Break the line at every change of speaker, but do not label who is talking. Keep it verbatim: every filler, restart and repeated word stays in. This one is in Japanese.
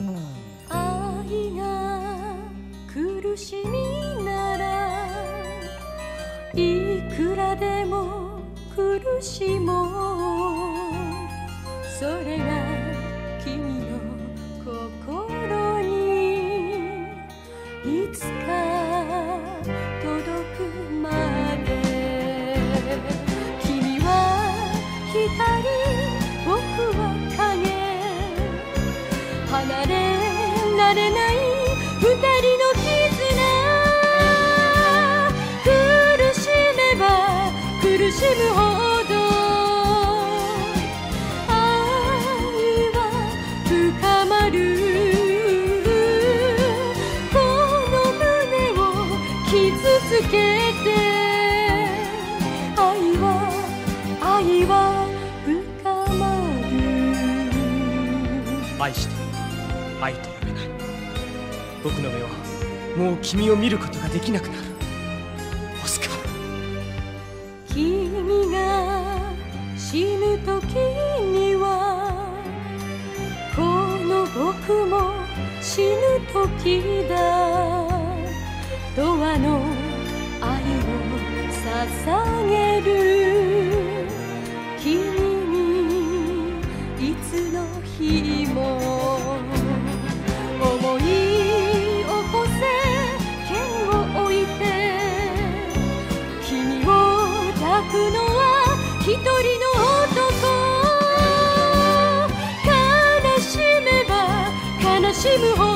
愛が苦しみならいくらでも苦しもう。それが君の心にいつか届くまで。君は光、僕は影、離れられない二人の絆。苦しめば苦しむほど愛は深まる。この胸を傷つけて愛は愛は深まる。
愛して愛と呼べない。僕の目はもう君を見ることができなくなる。オスカー。
君が死ぬ時にはこの僕も死ぬ時だ。ドアの愛を捧げる。君にいつの日も思い起こせ剣を置いて。君を抱くのは一人の男。悲しめば悲しむほど